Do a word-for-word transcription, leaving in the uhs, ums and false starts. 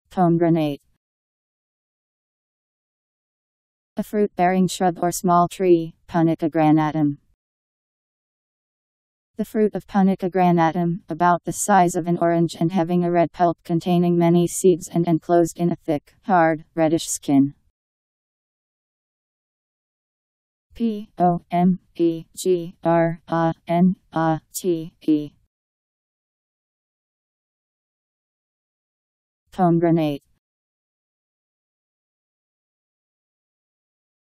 Pomegranate. A fruit-bearing shrub or small tree, Punica granatum. The fruit of Punica granatum, about the size of an orange and having a red pulp containing many seeds and enclosed in a thick, hard, reddish skin. P O M E G R A N A T E. Pomegranate.